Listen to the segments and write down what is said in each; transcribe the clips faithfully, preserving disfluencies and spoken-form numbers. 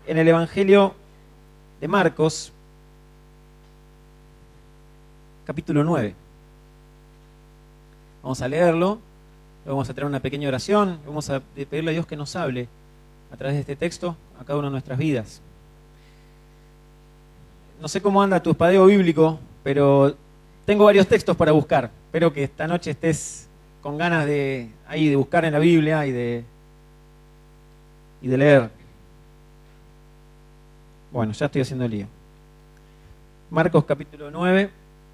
en el Evangelio de Marcos, capítulo nueve. Vamos a leerlo, vamos a tener una pequeña oración, vamos a pedirle a Dios que nos hable a través de este texto a cada una de nuestras vidas. No sé cómo anda tu espadeo bíblico, pero tengo varios textos para buscar. Espero que esta noche estés con ganas de, ahí, de buscar en la Biblia y de, y de leer. Bueno, ya estoy haciendo el lío. Marcos capítulo nueve,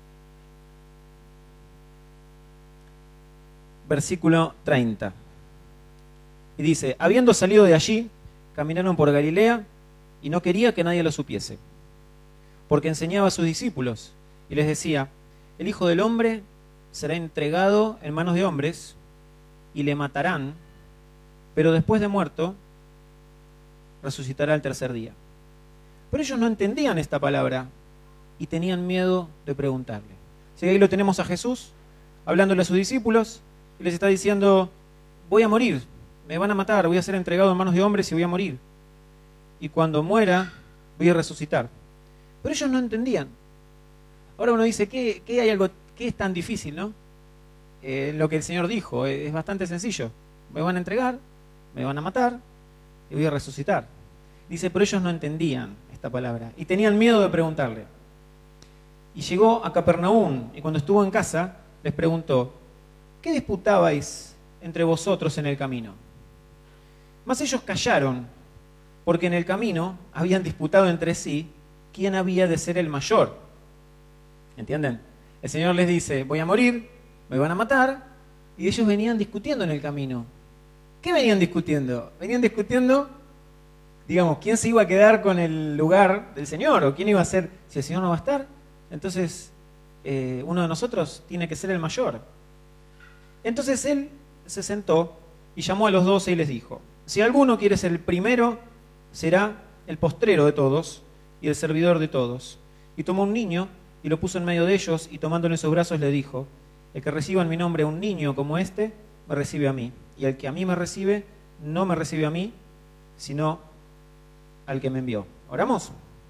versículo treinta. Y dice: habiendo salido de allí, caminaron por Galilea, y no quería que nadie lo supiese, porque enseñaba a sus discípulos, y les decía: el Hijo del Hombre será entregado en manos de hombres, y le matarán, pero después de muerto, resucitará el tercer día. Pero ellos no entendían esta palabra, y tenían miedo de preguntarle. Así que ahí lo tenemos a Jesús, hablándole a sus discípulos, y les está diciendo: voy a morir, me van a matar, voy a ser entregado en manos de hombres y voy a morir. Y cuando muera, voy a resucitar. Pero ellos no entendían. Ahora uno dice, ¿qué, qué hay algo, qué es tan difícil, no? Eh, lo que el Señor dijo, es, es bastante sencillo. Me van a entregar, me van a matar y voy a resucitar. Dice, pero ellos no entendían esta palabra y tenían miedo de preguntarle. Y llegó a Capernaum, y cuando estuvo en casa, les preguntó: ¿qué disputabais entre vosotros en el camino? Mas ellos callaron, porque en el camino habían disputado entre sí quién había de ser el mayor. ¿Entienden? El Señor les dice: voy a morir, me van a matar, y ellos venían discutiendo en el camino. ¿Qué venían discutiendo? Venían discutiendo, digamos, quién se iba a quedar con el lugar del Señor, o quién iba a ser, si el Señor no va a estar, entonces eh, uno de nosotros tiene que ser el mayor. Entonces él se sentó y llamó a los doce y les dijo: si alguno quiere ser el primero, será el postrero de todos y el servidor de todos. Y tomó un niño y lo puso en medio de ellos, y tomándolo en sus brazos le dijo: el que reciba en mi nombre a un niño como este, me recibe a mí. Y el que a mí me recibe, no me recibe a mí, sino al que me envió. ¿Oramos?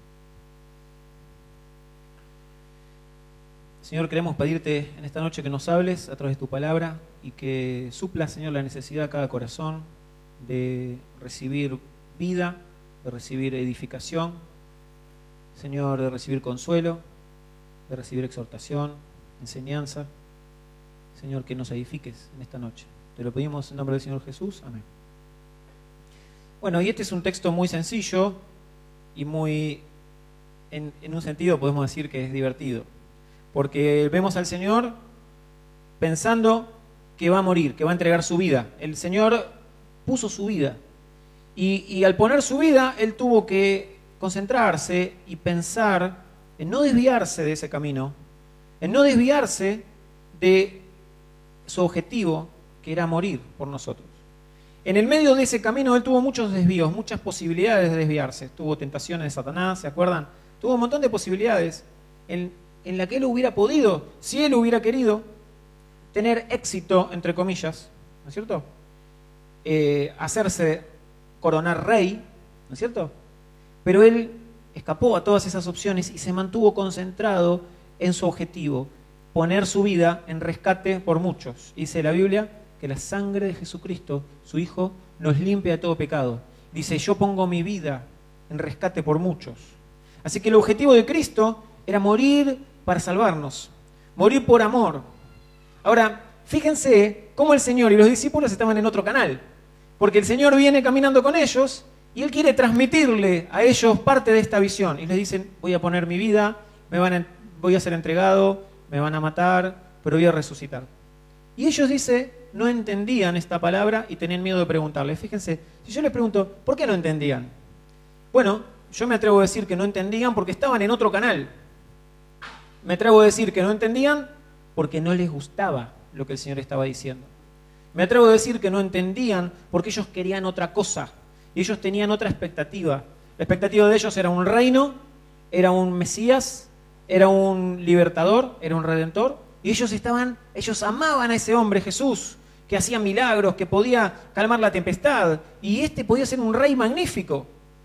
Señor, queremos pedirte en esta noche que nos hables a través de tu palabra y que suplas, Señor, la necesidad de cada corazón de recibir vida, de recibir edificación, Señor, de recibir consuelo, de recibir exhortación, enseñanza. Señor, que nos edifiques en esta noche. Te lo pedimos en nombre del Señor Jesús. Amén. Bueno, y este es un texto muy sencillo y muy, en, en un sentido podemos decir que es divertido. Porque vemos al Señor pensando que va a morir, que va a entregar su vida. El Señor puso su vida. Y, y al poner su vida, Él tuvo que concentrarse y pensar en no desviarse de ese camino, en no desviarse de su objetivo, que era morir por nosotros. En el medio de ese camino, Él tuvo muchos desvíos, muchas posibilidades de desviarse. Tuvo tentaciones de Satanás, ¿se acuerdan? Tuvo un montón de posibilidades en en la que Él hubiera podido, si Él hubiera querido, tener éxito, entre comillas, ¿no es cierto? Eh, hacerse coronar rey, ¿no es cierto? Pero Él escapó a todas esas opciones y se mantuvo concentrado en su objetivo, poner su vida en rescate por muchos. Dice la Biblia que la sangre de Jesucristo, su Hijo, nos limpia de todo pecado. Dice, yo pongo mi vida en rescate por muchos. Así que el objetivo de Cristo era morir para salvarnos, morir por amor. Ahora, fíjense cómo el Señor y los discípulos estaban en otro canal, porque el Señor viene caminando con ellos y Él quiere transmitirle a ellos parte de esta visión. Y les dicen, voy a poner mi vida, me van a, voy a ser entregado, me van a matar, pero voy a resucitar. Y ellos, dice, no entendían esta palabra y tenían miedo de preguntarle. Fíjense, si yo les pregunto, ¿por qué no entendían? Bueno, yo me atrevo a decir que no entendían porque estaban en otro canal. Me atrevo a decir que no entendían porque no les gustaba lo que el Señor estaba diciendo. Me atrevo a decir que no entendían porque ellos querían otra cosa y ellos tenían otra expectativa. La expectativa de ellos era un reino, era un Mesías, era un libertador, era un redentor, y ellos estaban, ellos amaban a ese hombre, Jesús, que hacía milagros, que podía calmar la tempestad, y este podía ser un rey magnífico.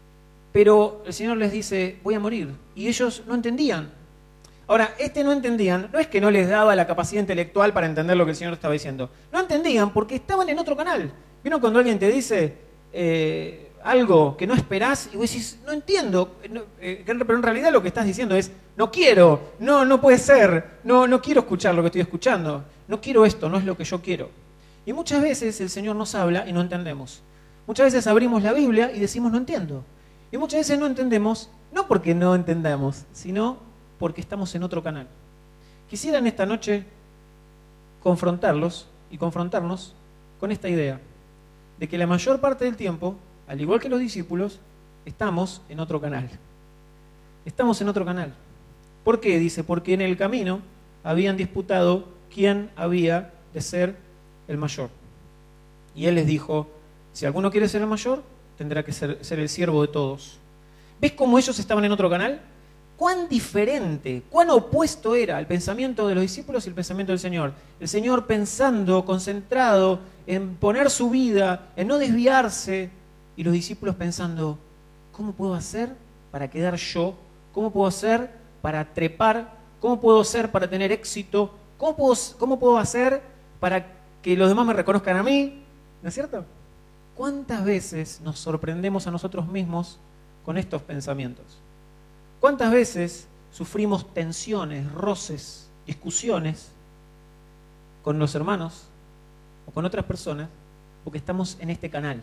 pero el Señor les dice, voy a morir. Y ellos no entendían. Ahora, este no entendían, no es que no les daba la capacidad intelectual para entender lo que el Señor estaba diciendo. No entendían porque estaban en otro canal. ¿Vieron cuando alguien te dice eh, algo que no esperás y vos decís, no entiendo? No, eh, pero en realidad lo que estás diciendo es, no quiero, no, no puede ser, no, no quiero escuchar lo que estoy escuchando. No quiero esto, no es lo que yo quiero. Y muchas veces el Señor nos habla y no entendemos. Muchas veces abrimos la Biblia y decimos, no entiendo. Y muchas veces no entendemos, no porque no entendamos, sino porque estamos en otro canal. Quisiera en esta noche confrontarlos y confrontarnos con esta idea de que la mayor parte del tiempo, al igual que los discípulos, estamos en otro canal. Estamos en otro canal. ¿Por qué? Dice, porque en el camino habían disputado quién había de ser el mayor. Y él les dijo, si alguno quiere ser el mayor, tendrá que ser, ser el siervo de todos. ¿Ves cómo ellos estaban en otro canal? Cuán diferente, cuán opuesto era el pensamiento de los discípulos y el pensamiento del Señor. El Señor pensando, concentrado en poner su vida, en no desviarse, y los discípulos pensando, ¿cómo puedo hacer para quedar yo? ¿Cómo puedo hacer para trepar? ¿Cómo puedo hacer para tener éxito? ¿Cómo puedo, cómo puedo hacer para que los demás me reconozcan a mí? ¿No es cierto? ¿Cuántas veces nos sorprendemos a nosotros mismos con estos pensamientos? ¿Cuántas veces sufrimos tensiones, roces, discusiones con los hermanos o con otras personas porque estamos en este canal?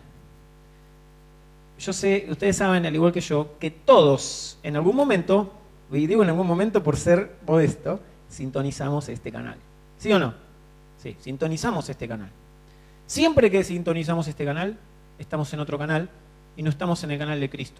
Yo sé, ustedes saben, al igual que yo, que todos en algún momento, y digo en algún momento por ser modesto, sintonizamos este canal. ¿Sí o no? Sí, sintonizamos este canal. Siempre que sintonizamos este canal, estamos en otro canal y no estamos en el canal de Cristo.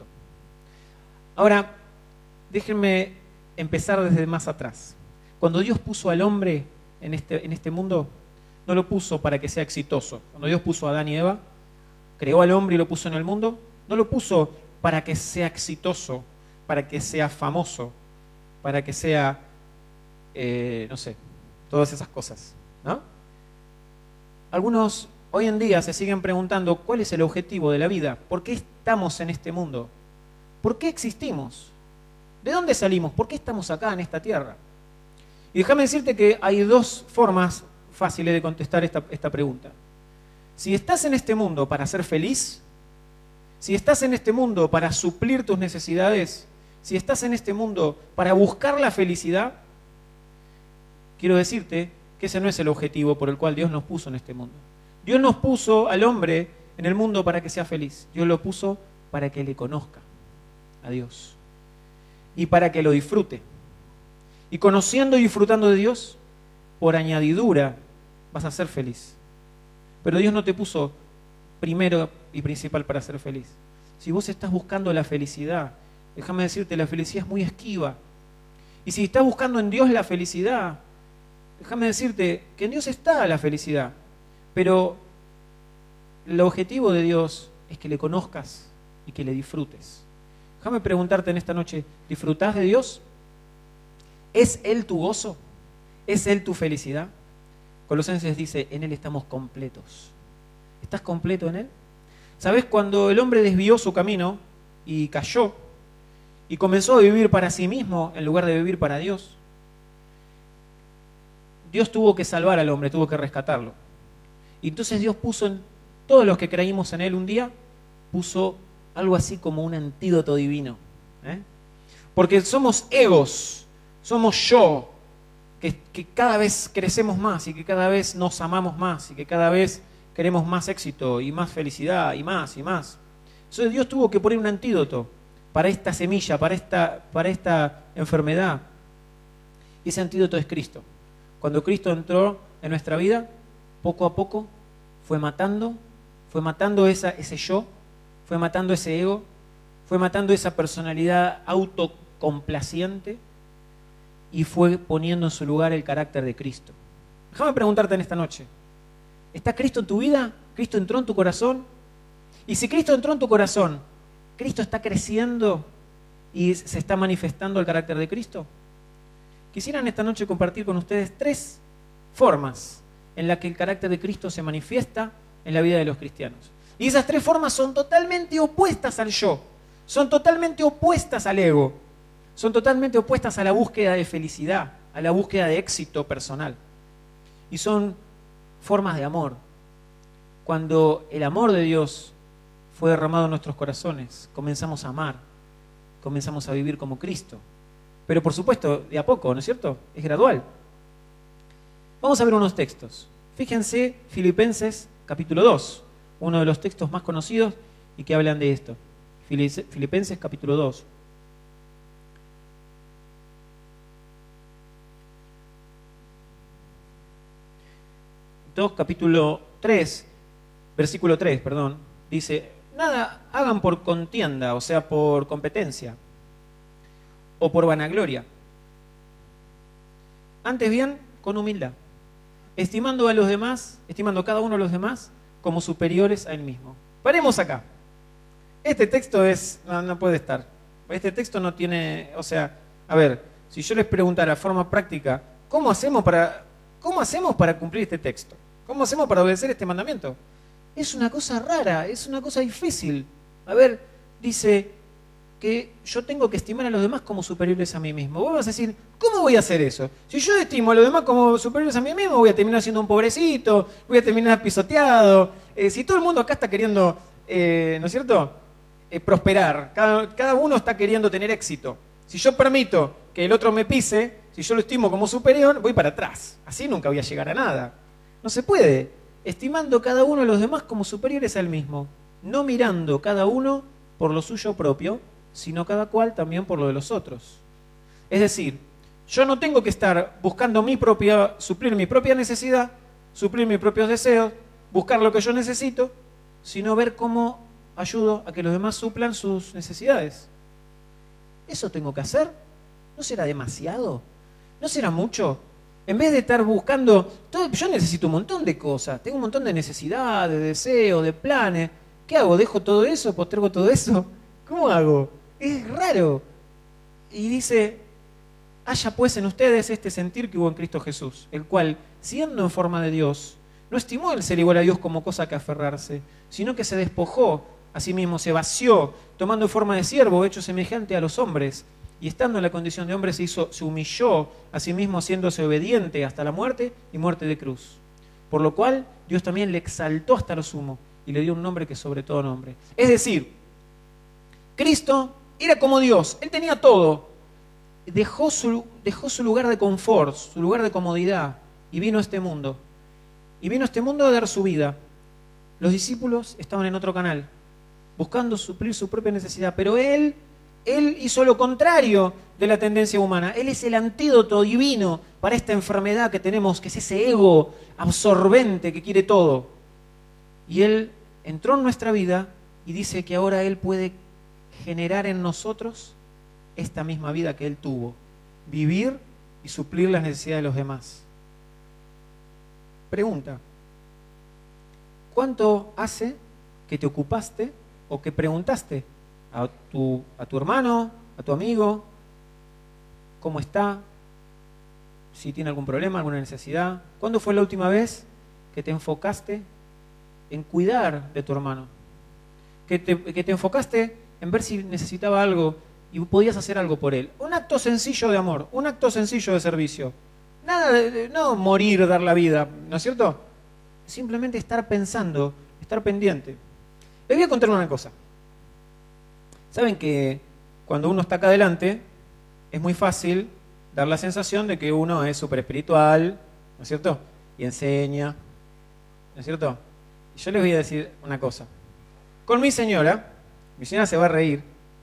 Ahora, déjenme empezar desde más atrás. Cuando Dios puso al hombre en este, en este mundo, no lo puso para que sea exitoso. Cuando Dios puso a Adán y Eva, creó al hombre y lo puso en el mundo, no lo puso para que sea exitoso, para que sea famoso, para que sea, eh, no sé, todas esas cosas, ¿no? Algunos hoy en día se siguen preguntando cuál es el objetivo de la vida, por qué estamos en este mundo, por qué existimos. ¿De dónde salimos? ¿Por qué estamos acá en esta tierra? Y déjame decirte que hay dos formas fáciles de contestar esta, esta pregunta. Si estás en este mundo para ser feliz, si estás en este mundo para suplir tus necesidades, si estás en este mundo para buscar la felicidad, quiero decirte que ese no es el objetivo por el cual Dios nos puso en este mundo. Dios nos puso al hombre en el mundo para que sea feliz. Dios lo puso para que le conozca a Dios y para que lo disfrute. Y conociendo y disfrutando de Dios, por añadidura vas a ser feliz. Pero Dios no te puso primero y principal para ser feliz. Si vos estás buscando la felicidad, déjame decirte, la felicidad es muy esquiva. Y si estás buscando en Dios la felicidad, déjame decirte que en Dios está la felicidad. Pero el objetivo de Dios es que le conozcas y que le disfrutes. Déjame preguntarte en esta noche, ¿disfrutás de Dios? ¿Es Él tu gozo? ¿Es Él tu felicidad? Colosenses dice, en Él estamos completos. ¿Estás completo en Él? ¿Sabes? Cuando el hombre desvió su camino y cayó y comenzó a vivir para sí mismo en lugar de vivir para Dios, Dios tuvo que salvar al hombre, tuvo que rescatarlo. Y entonces Dios puso en todos los que creímos en Él un día, puso algo así como un antídoto divino. ¿eh? Porque somos egos, somos yo, que, que cada vez crecemos más y que cada vez nos amamos más y que cada vez queremos más éxito y más felicidad y más y más. Entonces Dios tuvo que poner un antídoto para esta semilla, para esta, para esta enfermedad. Y ese antídoto es Cristo. Cuando Cristo entró en nuestra vida, poco a poco fue matando, fue matando esa, ese yo, fue matando ese ego, fue matando esa personalidad autocomplaciente y fue poniendo en su lugar el carácter de Cristo. Déjame preguntarte en esta noche, ¿está Cristo en tu vida? ¿Cristo entró en tu corazón? Y si Cristo entró en tu corazón, ¿Cristo está creciendo y se está manifestando el carácter de Cristo? Quisiera en esta noche compartir con ustedes tres formas en las que el carácter de Cristo se manifiesta en la vida de los cristianos. Y esas tres formas son totalmente opuestas al yo. Son totalmente opuestas al ego. Son totalmente opuestas a la búsqueda de felicidad, a la búsqueda de éxito personal. Y son formas de amor. Cuando el amor de Dios fue derramado en nuestros corazones, comenzamos a amar, comenzamos a vivir como Cristo. Pero por supuesto, de a poco, ¿no es cierto? Es gradual. Vamos a ver unos textos. Fíjense, Filipenses capítulo dos, uno de los textos más conocidos y que hablan de esto. Filipenses capítulo dos. dos, capítulo tres, versículo tres, perdón, dice, nada hagan por contienda, o sea, por competencia, o por vanagloria. Antes bien, con humildad, estimando a los demás, estimando a cada uno de los demás como superiores a él mismo. Paremos acá. Este texto es, no, no puede estar. Este texto no tiene, o sea, a ver, si yo les preguntara de forma práctica, ¿cómo hacemos para, cómo hacemos para cumplir este texto? ¿Cómo hacemos para obedecer este mandamiento? Es una cosa rara, es una cosa difícil. A ver, dice que yo tengo que estimar a los demás como superiores a mí mismo. Vos vas a decir, ¿cómo voy a hacer eso? Si yo estimo a los demás como superiores a mí mismo, voy a terminar siendo un pobrecito, voy a terminar pisoteado. Eh, si todo el mundo acá está queriendo, eh, ¿no es cierto?, eh, prosperar. Cada, cada uno está queriendo tener éxito. Si yo permito que el otro me pise, si yo lo estimo como superior, voy para atrás. Así nunca voy a llegar a nada. No se puede, estimando cada uno a los demás como superiores al mismo, no mirando cada uno por lo suyo propio, sino cada cual también por lo de los otros. Es decir, yo no tengo que estar buscando mi propia, suplir mi propia necesidad, suplir mis propios deseos, buscar lo que yo necesito, sino ver cómo ayudo a que los demás suplan sus necesidades. ¿Eso tengo que hacer? ¿No será demasiado? ¿No será mucho? En vez de estar buscando, todo, yo necesito un montón de cosas, tengo un montón de necesidades, de deseos, de planes. ¿Qué hago? ¿Dejo todo eso? ¿Postergo todo eso? ¿Cómo hago? Es raro. Y dice, haya pues en ustedes este sentir que hubo en Cristo Jesús, el cual, siendo en forma de Dios, no estimó el ser igual a Dios como cosa que aferrarse, sino que se despojó a sí mismo, se vació, tomando forma de siervo, hecho semejante a los hombres, y estando en la condición de hombre se hizo, se humilló a sí mismo, haciéndose obediente hasta la muerte y muerte de cruz. Por lo cual Dios también le exaltó hasta lo sumo y le dio un nombre que es sobre todo nombre. Es decir, Cristo era como Dios, Él tenía todo, dejó su, dejó su lugar de confort, su lugar de comodidad y vino a este mundo. Y vino a este mundo a dar su vida. Los discípulos estaban en otro canal, buscando suplir su propia necesidad, pero Él... Él hizo lo contrario de la tendencia humana. Él es el antídoto divino para esta enfermedad que tenemos, que es ese ego absorbente que quiere todo. Y Él entró en nuestra vida y dice que ahora Él puede generar en nosotros esta misma vida que Él tuvo. Vivir y suplir las necesidades de los demás. Pregunta. ¿Cuánto hace que te ocupaste o que preguntaste a tu, a tu hermano, a tu amigo, cómo está, si tiene algún problema, alguna necesidad? ¿Cuándo fue la última vez que te enfocaste en cuidar de tu hermano? Que te, que te enfocaste en ver si necesitaba algo y podías hacer algo por él. Un acto sencillo de amor, un acto sencillo de servicio. Nada de, de no morir, dar la vida, ¿no es cierto? Simplemente estar pensando, estar pendiente. Les voy a contar una cosa. Saben que cuando uno está acá adelante es muy fácil dar la sensación de que uno es súper espiritual, ¿no es cierto? Y enseña, ¿no es cierto? Y yo les voy a decir una cosa. Con mi señora, mi señora se va a reír.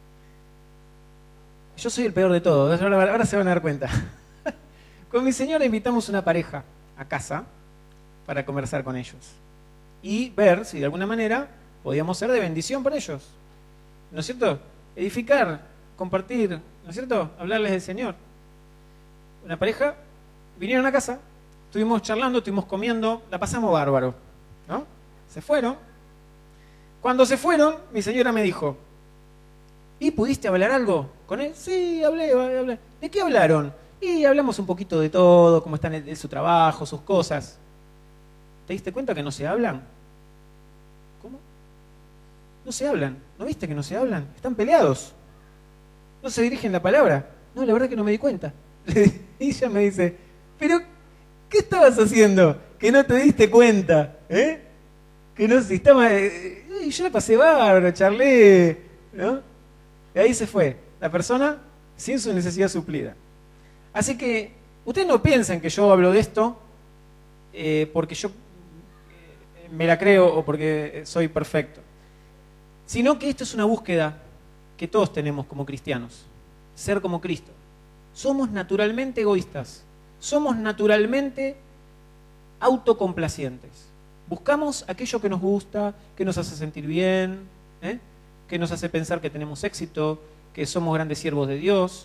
Yo soy el peor de todos, ahora, ahora se van a dar cuenta. Con mi señora invitamos una pareja a casa para conversar con ellos y ver si de alguna manera podíamos ser de bendición para ellos. ¿No es cierto? Edificar, compartir, ¿no es cierto? Hablarles del Señor. Una pareja, vinieron a casa, estuvimos charlando, estuvimos comiendo, la pasamos bárbaro, ¿no? Se fueron. Cuando se fueron, mi señora me dijo, ¿y pudiste hablar algo con él? Sí, hablé, hablé. ¿De qué hablaron? Y hablamos un poquito de todo, cómo están en su trabajo, sus cosas. ¿Te diste cuenta que no se hablan? ¿Cómo? no se hablan. ¿No viste que no se hablan? Están peleados. No se dirigen la palabra. No, la verdad que no me di cuenta. Y ella me dice, pero ¿qué estabas haciendo? Que no te diste cuenta, ¿eh? Que no si estaba... Eh, y yo la pasé bárbaro, charlé, ¿no? Y ahí se fue. La persona sin su necesidad suplida. Así que, ustedes no piensen que yo hablo de esto eh, porque yo eh, me la creo o porque soy perfecto. Sino que esto es una búsqueda que todos tenemos como cristianos. Ser como Cristo. Somos naturalmente egoístas. Somos naturalmente autocomplacientes. Buscamos aquello que nos gusta, que nos hace sentir bien, ¿eh? que nos hace pensar que tenemos éxito, que somos grandes siervos de Dios.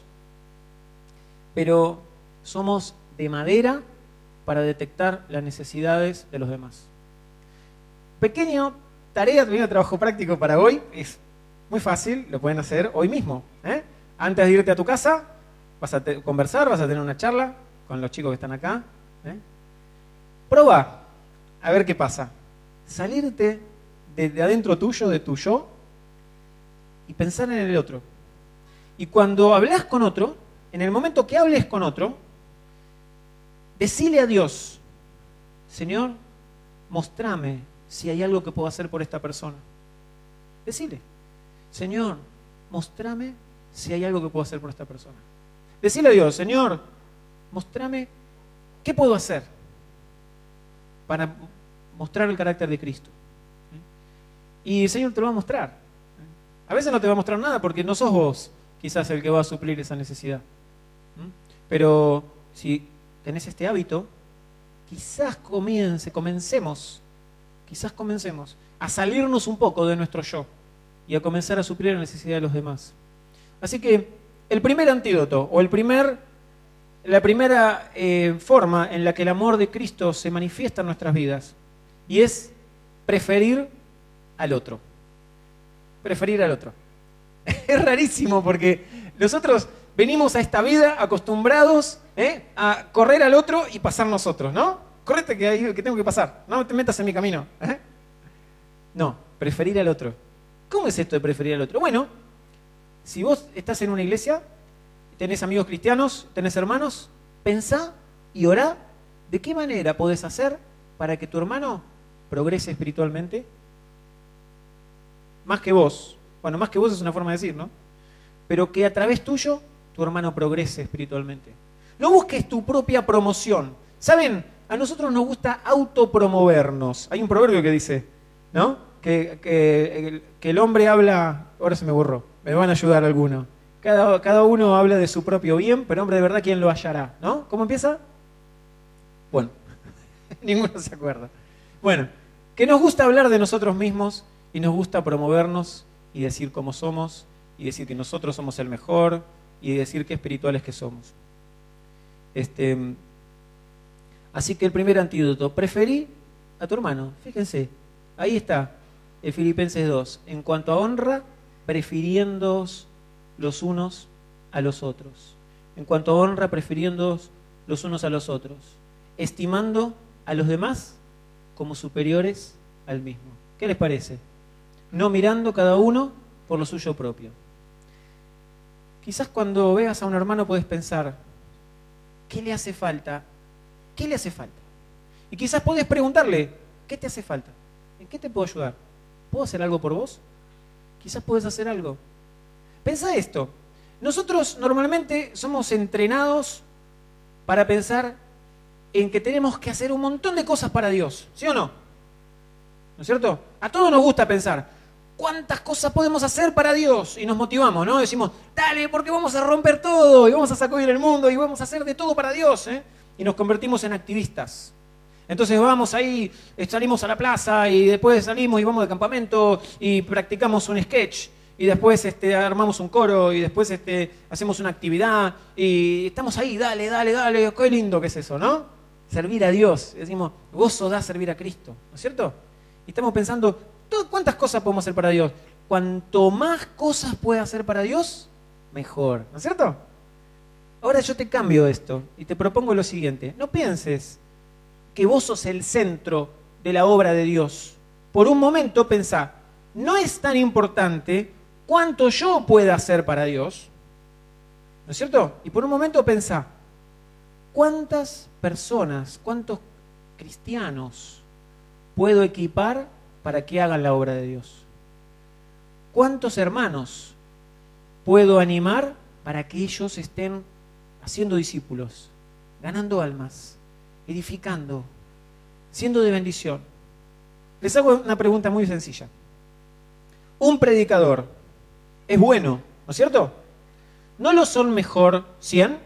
Pero somos de madera para detectar las necesidades de los demás. Pequeño tarea, pequeño trabajo práctico para hoy. Es muy fácil, lo pueden hacer hoy mismo. ¿eh? Antes de irte a tu casa, vas a conversar, vas a tener una charla con los chicos que están acá. ¿eh? Proba a ver qué pasa. Salirte de, de adentro tuyo, de tu yo, y pensar en el otro. Y cuando hablas con otro, en el momento que hables con otro, decile a Dios, Señor, mostrame si hay algo que puedo hacer por esta persona. Decile, Señor, mostrame si hay algo que puedo hacer por esta persona. Decile a Dios, Señor, mostrame qué puedo hacer para mostrar el carácter de Cristo. Y el Señor te lo va a mostrar. A veces no te va a mostrar nada porque no sos vos quizás el que va a suplir esa necesidad. Pero si tenés este hábito, quizás comience, comencemos, quizás comencemos a salirnos un poco de nuestro yo y a comenzar a suplir la necesidad de los demás. Así que el primer antídoto o el primer, la primera eh, forma en la que el amor de Cristo se manifiesta en nuestras vidas y es preferir al otro. Preferir al otro. Es rarísimo porque nosotros venimos a esta vida acostumbrados ¿eh? a correr al otro y pasar nosotros, ¿no? Correte que, hay, que tengo que pasar, no te metas en mi camino. ¿eh? No, preferir al otro. ¿Cómo es esto de preferir al otro? Bueno, si vos estás en una iglesia, tenés amigos cristianos, tenés hermanos, pensá y orá de qué manera podés hacer para que tu hermano progrese espiritualmente. Más que vos. Bueno, más que vos es una forma de decir, ¿no? Pero que a través tuyo tu hermano progrese espiritualmente. No busques tu propia promoción. ¿Saben? A nosotros nos gusta autopromovernos. Hay un proverbio que dice, ¿no? Que, que, que el hombre habla... Ahora se me borró. Me van a ayudar algunos. Cada, cada uno habla de su propio bien, pero hombre de verdad, ¿quién lo hallará? ¿No? ¿Cómo empieza? Bueno, ninguno se acuerda. Bueno, que nos gusta hablar de nosotros mismos y nos gusta promovernos y decir cómo somos y decir que nosotros somos el mejor y decir qué espirituales que somos. Este, así que el primer antídoto, preferí a tu hermano. Fíjense, ahí está, el Filipenses dos. En cuanto a honra, prefiriéndoos los unos a los otros. En cuanto a honra, prefiriéndoos los unos a los otros. Estimando a los demás como superiores al mismo. ¿Qué les parece? No mirando cada uno por lo suyo propio. Quizás cuando veas a un hermano puedes pensar, ¿qué le hace falta? ¿Qué le hace falta? Y quizás podés preguntarle, ¿qué te hace falta? ¿En qué te puedo ayudar? ¿Puedo hacer algo por vos? Quizás podés hacer algo. Pensá esto. Nosotros normalmente somos entrenados para pensar en que tenemos que hacer un montón de cosas para Dios. ¿Sí o no? ¿No es cierto? A todos nos gusta pensar, ¿cuántas cosas podemos hacer para Dios? Y nos motivamos, ¿no? Decimos, dale, porque vamos a romper todo, y vamos a sacudir el mundo, y vamos a hacer de todo para Dios, ¿eh? Y nos convertimos en activistas. Entonces vamos ahí, salimos a la plaza, y después salimos y vamos de campamento, y practicamos un sketch, y después este, armamos un coro, y después este, hacemos una actividad, y estamos ahí, dale, dale, dale, qué lindo que es eso, ¿no? Servir a Dios. Decimos, gozo da servir a Cristo, ¿no es cierto? Y estamos pensando, ¿cuántas cosas podemos hacer para Dios? Cuanto más cosas pueda hacer para Dios, mejor, ¿no es cierto? Ahora yo te cambio esto y te propongo lo siguiente. No pienses que vos sos el centro de la obra de Dios. Por un momento pensá, no es tan importante cuánto yo pueda hacer para Dios, ¿no es cierto? Y por un momento pensá, ¿cuántas personas, cuántos cristianos puedo equipar para que hagan la obra de Dios? ¿Cuántos hermanos puedo animar para que ellos estén haciendo discípulos, ganando almas, edificando, siendo de bendición? Les hago una pregunta muy sencilla. Un predicador es bueno, ¿no es cierto? ¿No lo son mejor cien?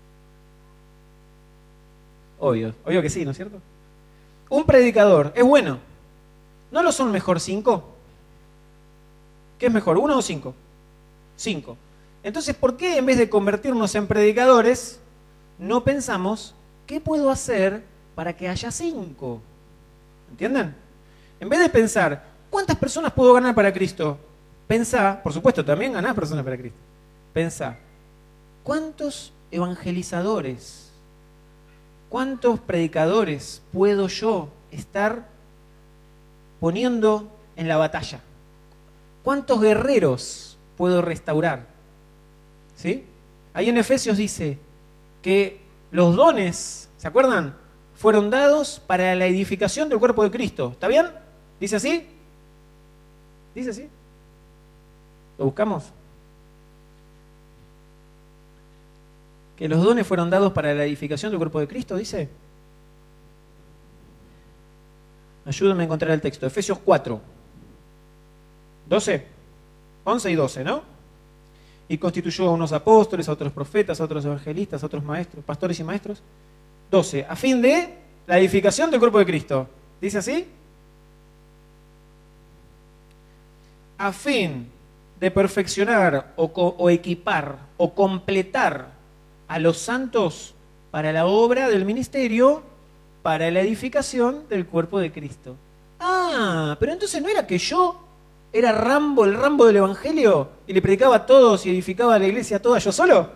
Obvio, obvio que sí, ¿no es cierto? Un predicador es bueno. ¿No lo son mejor cinco? ¿Qué es mejor, uno o cinco? Cinco. Entonces, ¿por qué en vez de convertirnos en predicadores, no pensamos qué puedo hacer para que haya cinco? ¿Entienden? En vez de pensar, ¿cuántas personas puedo ganar para Cristo? Pensá, por supuesto, también ganás personas para Cristo. Pensá, ¿cuántos evangelizadores, cuántos predicadores puedo yo estar poniendo en la batalla? ¿Cuántos guerreros puedo restaurar? ¿Sí? Ahí en Efesios dice que los dones, ¿se acuerdan? Fueron dados para la edificación del cuerpo de Cristo. ¿Está bien? ¿Dice así? ¿Dice así? ¿Lo buscamos? Que los dones fueron dados para la edificación del cuerpo de Cristo, dice. Ayúdenme a encontrar el texto. Efesios cuatro. doce. once y doce, ¿no? Y constituyó a unos apóstoles, a otros profetas, a otros evangelistas, a otros maestros, pastores y maestros. doce. A fin de la edificación del cuerpo de Cristo. ¿Dice así? A fin de perfeccionar o, o equipar o completar a los santos para la obra del ministerio, para la edificación del cuerpo de Cristo. Ah, pero entonces no era que yo era Rambo, el Rambo del Evangelio, y le predicaba a todos y edificaba a la iglesia toda yo solo.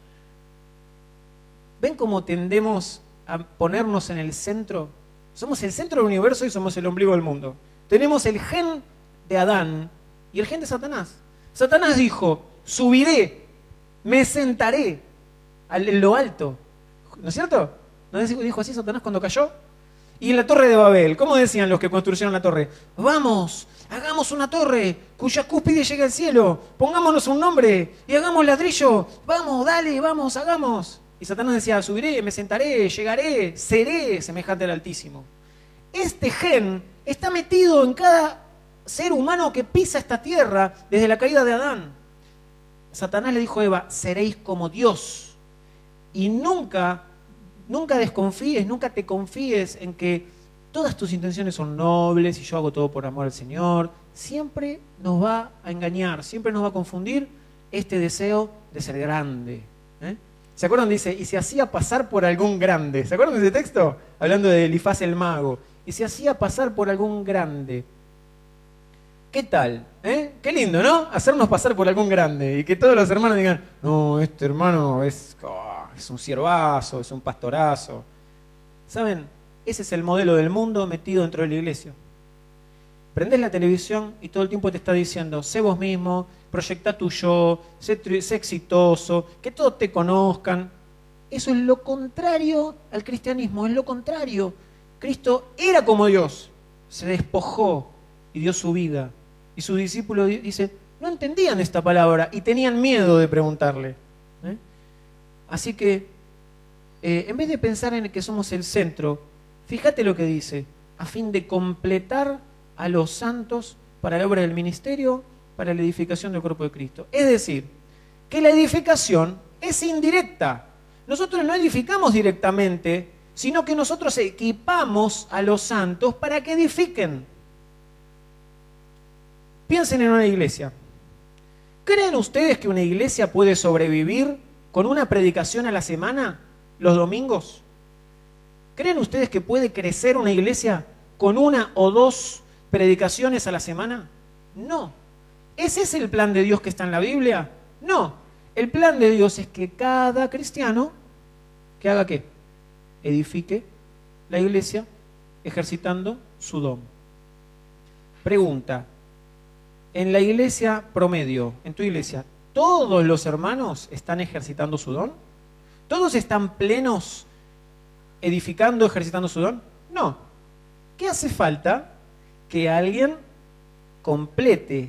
¿Ven cómo tendemos a ponernos en el centro? Somos el centro del universo y somos el ombligo del mundo. Tenemos el gen de Adán y el gen de Satanás. Satanás dijo, subiré, me sentaré en lo alto. ¿No es cierto? ¿No dijo así Satanás cuando cayó? Y en la torre de Babel, ¿cómo decían los que construyeron la torre? Vamos, hagamos una torre cuya cúspide llegue al cielo, pongámonos un nombre y hagamos ladrillo. Vamos, dale, vamos, hagamos. Y Satanás decía, subiré, me sentaré, llegaré, seré semejante al Altísimo. Este gen está metido en cada ser humano que pisa esta tierra desde la caída de Adán. Satanás le dijo a Eva, seréis como Dios. Y nunca, nunca desconfíes, nunca te confíes en que todas tus intenciones son nobles y yo hago todo por amor al Señor. Siempre nos va a engañar, siempre nos va a confundir este deseo de ser grande. ¿Eh? ¿Se acuerdan? Dice, y se hacía pasar por algún grande. ¿Se acuerdan de ese texto? Hablando de Elifaz el mago. Y se hacía pasar por algún grande. ¿Qué tal? ¿Eh? Qué lindo, ¿no? Hacernos pasar por algún grande y que todos los hermanos digan, no, este hermano es, oh, es un siervazo, es un pastorazo. ¿Saben? Ese es el modelo del mundo metido dentro de la iglesia. Prendés la televisión y todo el tiempo te está diciendo, sé vos mismo, proyecta tu yo, sé, sé exitoso, que todos te conozcan. Eso es lo contrario al cristianismo, es lo contrario. Cristo era como Dios, se despojó y dio su vida. Y sus discípulos, dice, no entendían esta palabra y tenían miedo de preguntarle. ¿Eh? Así que, eh, en vez de pensar en que somos el centro, fíjate lo que dice, a fin de completar a los santos para la obra del ministerio, para la edificación del cuerpo de Cristo. Es decir, que la edificación es indirecta. Nosotros no edificamos directamente, sino que nosotros equipamos a los santos para que edifiquen. Piensen en una iglesia. ¿Creen ustedes que una iglesia puede sobrevivir con una predicación a la semana, los domingos? ¿Creen ustedes que puede crecer una iglesia con una o dos predicaciones a la semana? No. ¿Ese es el plan de Dios que está en la Biblia? No. El plan de Dios es que cada cristiano, ¿que haga qué? Edifique la iglesia ejercitando su don. Pregunta. en la iglesia promedio, en tu iglesia, ¿todos los hermanos están ejercitando su don? ¿Todos están plenos edificando, ejercitando su don? No. ¿Qué hace falta? Que alguien complete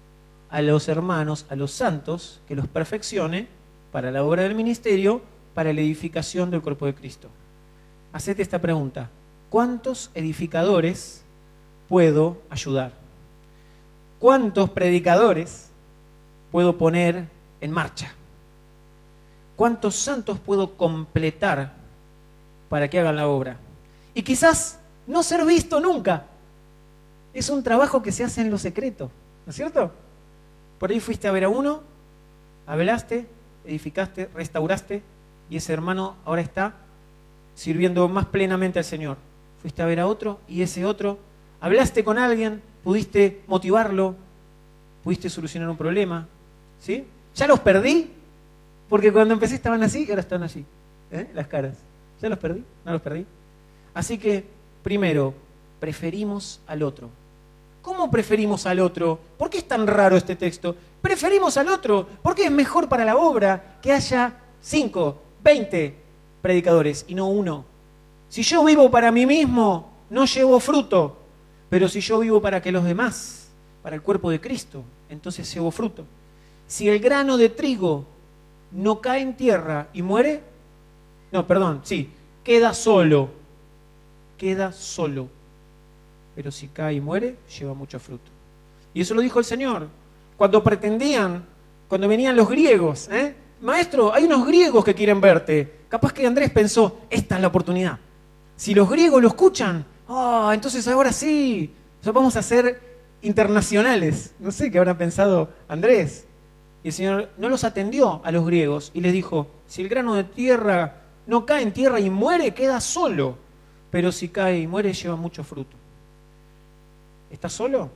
a los hermanos, a los santos, que los perfeccione para la obra del ministerio, para la edificación del cuerpo de Cristo. Hacete esta pregunta: ¿cuántos edificadores puedo ayudar? ¿Cuántos predicadores puedo poner en marcha? ¿Cuántos santos puedo completar para que hagan la obra? Y quizás no ser visto nunca. Es un trabajo que se hace en lo secreto, ¿no es cierto? Por ahí fuiste a ver a uno, hablaste, edificaste, restauraste, y ese hermano ahora está sirviendo más plenamente al Señor. Fuiste a ver a otro, y ese otro, hablaste con alguien, pudiste motivarlo, pudiste solucionar un problema, ¿sí? Ya los perdí, porque cuando empecé estaban así y ahora están así, ¿eh? Las caras. ¿Ya los perdí? ¿No los perdí? Así que, primero, preferimos al otro. ¿Cómo preferimos al otro? ¿Por qué es tan raro este texto? Preferimos al otro porque es mejor para la obra que haya cinco, veinte predicadores y no uno. Si yo vivo para mí mismo, no llevo fruto. Pero si yo vivo para que los demás, para el cuerpo de Cristo, entonces llevo fruto. Si el grano de trigo no cae en tierra y muere, no, perdón, sí, queda solo, queda solo. Pero si cae y muere, lleva mucho fruto. Y eso lo dijo el Señor. Cuando pretendían, cuando venían los griegos, ¿eh? Maestro, hay unos griegos que quieren verte. Capaz que Andrés pensó, esta es la oportunidad. Si los griegos lo escuchan, oh, entonces ahora sí, o sea, vamos a ser internacionales. No sé qué habrá pensado Andrés. Y el Señor no los atendió a los griegos y les dijo, si el grano de tierra no cae en tierra y muere, queda solo. Pero si cae y muere, lleva mucho fruto. ¿Estás solo?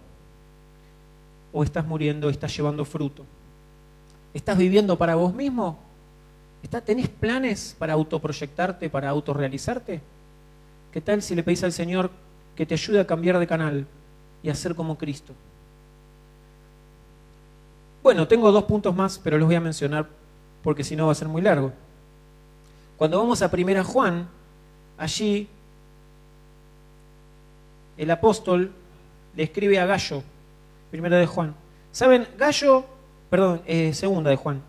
¿O estás muriendo, estás llevando fruto? ¿Estás viviendo para vos mismo? ¿Tenés planes para autoproyectarte, para autorrealizarte? ¿Qué tal si le pedís al Señor que te ayude a cambiar de canal y a ser como Cristo? Bueno, tengo dos puntos más, pero los voy a mencionar porque si no va a ser muy largo. Cuando vamos a Primera Juan, allí el apóstol le escribe a Gallo, Primera de Juan. ¿Saben? Gallo, perdón, eh, Segunda de Juan.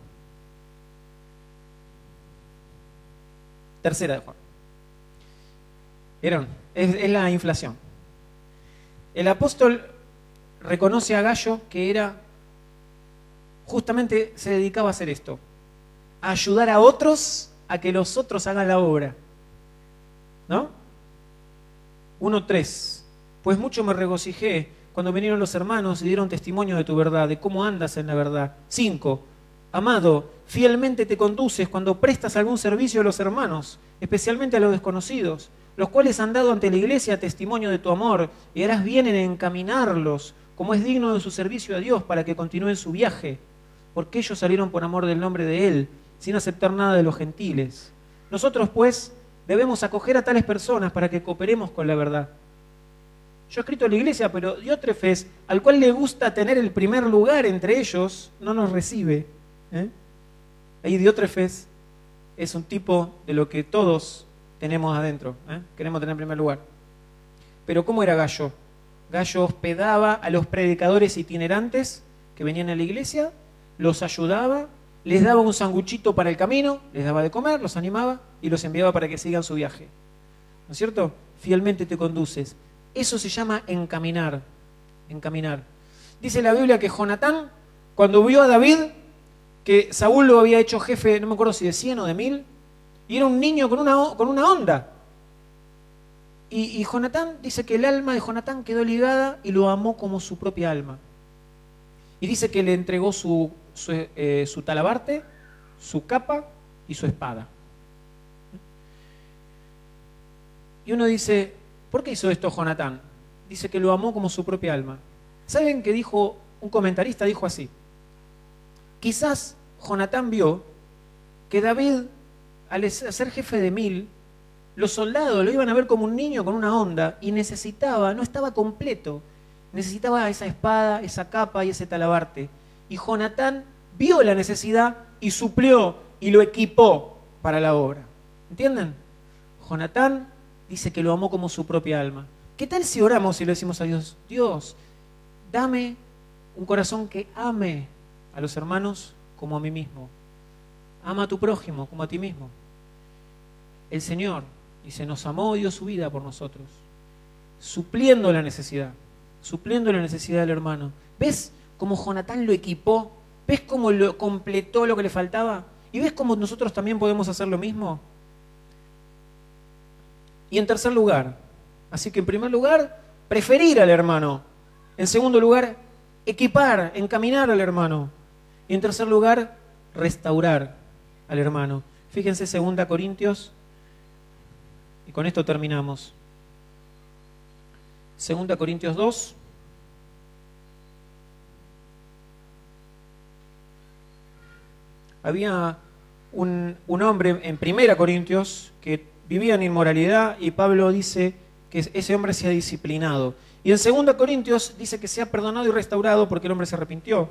Tercera de Juan. ¿Vieron? Es, es la inflación. El apóstol reconoce a Gallo que era, justamente se dedicaba a hacer esto, a ayudar a otros a que los otros hagan la obra. ¿No? uno tres. Pues mucho me regocijé cuando vinieron los hermanos y dieron testimonio de tu verdad, de cómo andas en la verdad. cinco. Amado, fielmente te conduces cuando prestas algún servicio a los hermanos, especialmente a los desconocidos, los cuales han dado ante la iglesia testimonio de tu amor, y harás bien en encaminarlos, como es digno de su servicio a Dios, para que continúen su viaje, porque ellos salieron por amor del nombre de Él, sin aceptar nada de los gentiles. Nosotros, pues, debemos acoger a tales personas para que cooperemos con la verdad. Yo he escrito a la iglesia, pero Diótrefes, al cual le gusta tener el primer lugar entre ellos, no nos recibe. ¿eh? Ahí Diótrefes es un tipo de lo que todos tenemos adentro. ¿eh? Queremos tener en primer lugar. Pero ¿cómo era Gallo? Gallo hospedaba a los predicadores itinerantes que venían a la iglesia, los ayudaba, les daba un sanguchito para el camino, les daba de comer, los animaba y los enviaba para que sigan su viaje. ¿No es cierto? Fielmente te conduces. Eso se llama encaminar, encaminar. Dice la Biblia que Jonatán, cuando vio a David, que Saúl lo había hecho jefe, no me acuerdo si de cien o de mil, y era un niño con una, con una onda. Y, y Jonatán dice que el alma de Jonatán quedó ligada y lo amó como su propia alma. Y dice que le entregó su, su, eh, su talabarte, su capa y su espada. Y uno dice, ¿por qué hizo esto Jonatán? Dice que lo amó como su propia alma. ¿Saben qué dijo un comentarista? Dijo así: quizás Jonatán vio que David, al ser jefe de mil, los soldados lo iban a ver como un niño con una onda y necesitaba, no estaba completo. necesitaba esa espada, esa capa y ese talabarte. Y Jonatán vio la necesidad y suplió y lo equipó para la obra. ¿Entienden? Jonatán dice que lo amó como su propia alma. ¿Qué tal si oramos y le decimos a Dios, Dios, dame un corazón que ame a los hermanos como a mí mismo? Ama a tu prójimo como a ti mismo. El Señor, dice, nos amó y dio su vida por nosotros, supliendo la necesidad, supliendo la necesidad del hermano. ¿Ves cómo Jonatán lo equipó? ¿Ves cómo lo completó lo que le faltaba? ¿Y ves cómo nosotros también podemos hacer lo mismo? Y en tercer lugar, así que en primer lugar, preferir al hermano. En segundo lugar, equipar, encaminar al hermano. Y en tercer lugar, restaurar al hermano. Fíjense segunda Corintios, y con esto terminamos. segunda Corintios dos. Había un, un hombre en primera Corintios que vivía en inmoralidad y Pablo dice que ese hombre se ha disciplinado. Y en segunda Corintios dice que se ha perdonado y restaurado porque el hombre se arrepintió.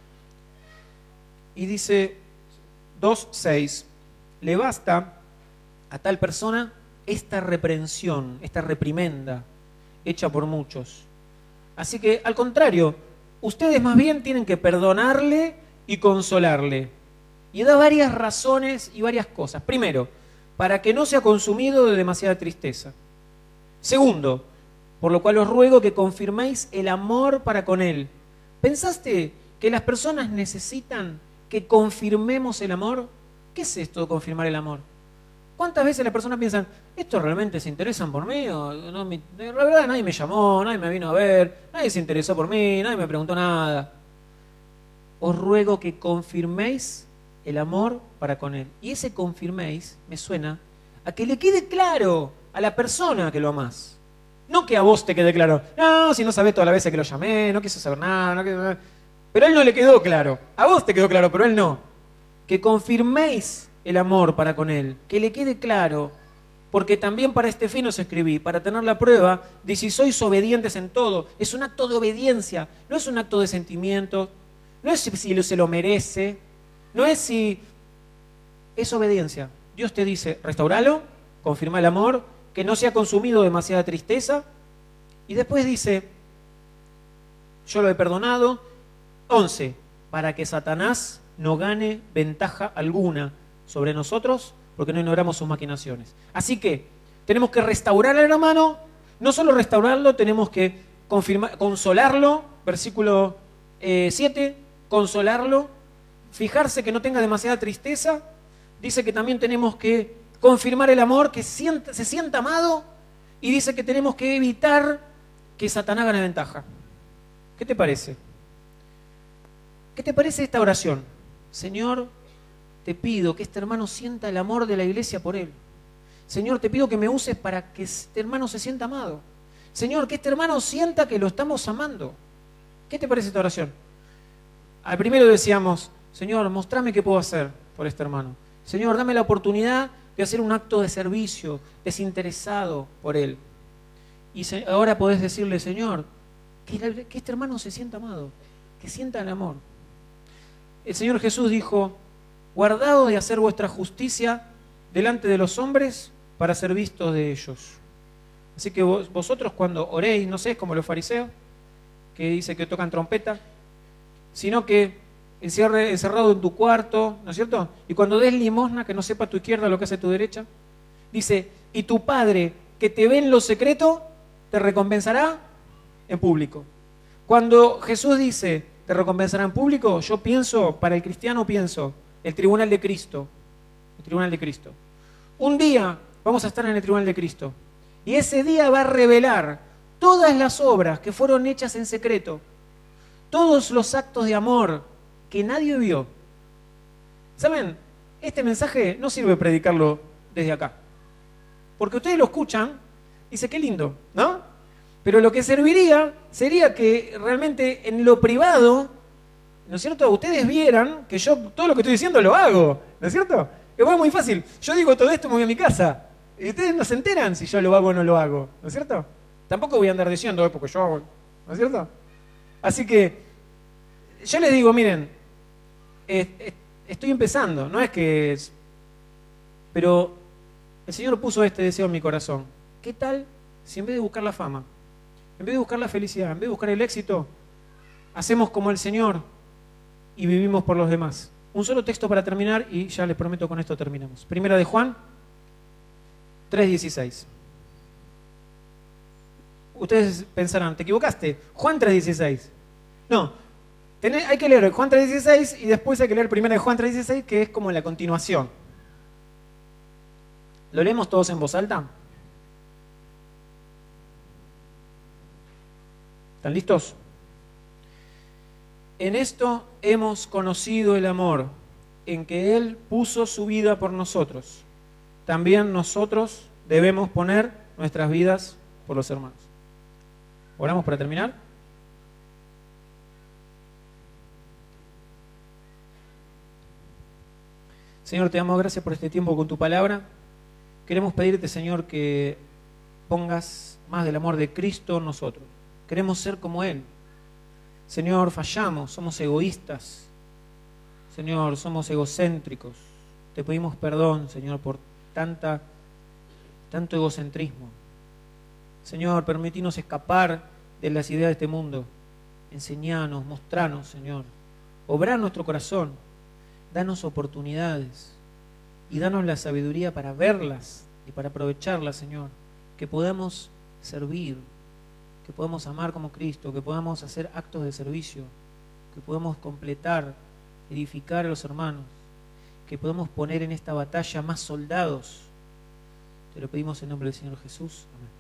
Y dice dos seis, le basta a tal persona esta reprensión, esta reprimenda hecha por muchos. Así que, al contrario, ustedes más bien tienen que perdonarle y consolarle. Y da varias razones y varias cosas. Primero, para que no sea consumido de demasiada tristeza. Segundo, por lo cual os ruego que confirméis el amor para con él. ¿Pensaste que las personas necesitan que confirmemos el amor? ¿Qué es esto de confirmar el amor? ¿Cuántas veces las personas piensan, ¿estos realmente se interesan por mí? O no me, la verdad nadie me llamó, nadie me vino a ver, nadie se interesó por mí, nadie me preguntó nada. Os ruego que confirméis el amor para con él. Y ese confirméis me suena a que le quede claro a la persona que lo amás. No que a vos te quede claro. No, si no sabés todas las veces que lo llamé, no quiso saber nada. No quiso... Pero a él no le quedó claro. A vos te quedó claro, pero a él no. Que confirméis el amor para con él. Que le quede claro. Porque también para este fin os escribí, para tener la prueba de si sois obedientes en todo. Es un acto de obediencia, no es un acto de sentimiento, no es si se lo merece, no es si... Es obediencia. Dios te dice, restauralo, confirma el amor, que no sea consumido demasiada tristeza. Y después dice, yo lo he perdonado. once. Para que Satanás no gane ventaja alguna sobre nosotros, porque no ignoramos sus maquinaciones. Así que tenemos que restaurar al hermano, no solo restaurarlo, tenemos que confirmar, consolarlo, versículo eh, siete, consolarlo, fijarse que no tenga demasiada tristeza. Dice que también tenemos que confirmar el amor, que sienta, se sienta amado, y dice que tenemos que evitar que Satanás gane ventaja. ¿Qué te parece? ¿Qué te parece esta oración? Señor, te pido que este hermano sienta el amor de la iglesia por él. Señor, te pido que me uses para que este hermano se sienta amado. Señor, que este hermano sienta que lo estamos amando. ¿Qué te parece esta oración? Al primero decíamos, Señor, mostrame qué puedo hacer por este hermano. Señor, dame la oportunidad de hacer un acto de servicio, desinteresado por él. Y se, ahora podés decirle, Señor, que, la, que este hermano se sienta amado, que sienta el amor. El Señor Jesús dijo, guardaos de hacer vuestra justicia delante de los hombres para ser vistos de ellos. Así que vos, vosotros cuando oréis, no sé, es como los fariseos, que dice que tocan trompeta, sino que encierre, encerrado en tu cuarto, ¿no es cierto? Y cuando des limosna, que no sepa tu izquierda lo que hace tu derecha. Dice, y tu Padre que te ve en lo secreto, te recompensará en público. Cuando Jesús dice, te recompensará en público, yo pienso, para el cristiano pienso, el tribunal de Cristo. El tribunal de Cristo. Un día vamos a estar en el tribunal de Cristo. Y ese día va a revelar todas las obras que fueron hechas en secreto. Todos los actos de amor que nadie vio. ¿Saben? Este mensaje no sirve predicarlo desde acá. Porque ustedes lo escuchan, dice, qué lindo, ¿no? Pero lo que serviría sería que realmente en lo privado, ¿no es cierto?, ustedes vieran que yo todo lo que estoy diciendo lo hago, ¿no es cierto? Es muy fácil. Yo digo todo esto, me voy a mi casa. Y ustedes no se enteran si yo lo hago o no lo hago, ¿no es cierto? Tampoco voy a andar diciendo, porque yo hago... ¿no es cierto? Así que yo les digo, miren, eh, eh, estoy empezando, no es que... Es, pero el Señor puso este deseo en mi corazón. ¿Qué tal si en vez de buscar la fama, en vez de buscar la felicidad, en vez de buscar el éxito, hacemos como el Señor y vivimos por los demás? Un solo texto para terminar y ya les prometo con esto terminamos. Primera de Juan tres dieciséis. Ustedes pensarán, ¿te equivocaste? Juan tres dieciséis. No, tenés, hay que leer Juan tres dieciséis y después hay que leer primera de Juan tres dieciséis, que es como la continuación. ¿Lo leemos todos en voz alta? ¿Están listos? En esto hemos conocido el amor, en que Él puso su vida por nosotros. También nosotros debemos poner nuestras vidas por los hermanos. ¿Oramos para terminar? Señor, te damos gracias por este tiempo con tu palabra. Queremos pedirte, Señor, que pongas más del amor de Cristo en nosotros. Queremos ser como Él. Señor, fallamos, somos egoístas. Señor, somos egocéntricos. Te pedimos perdón, Señor, por tanta, tanto egocentrismo. Señor, permitinos escapar de las ideas de este mundo. Enseñanos, mostranos, Señor. Obrar nuestro corazón. Danos oportunidades. Y danos la sabiduría para verlas y para aprovecharlas, Señor. Que podamos servir, que podamos amar como Cristo, que podamos hacer actos de servicio, que podamos completar, edificar a los hermanos, que podamos poner en esta batalla más soldados. Te lo pedimos en nombre del Señor Jesús. Amén.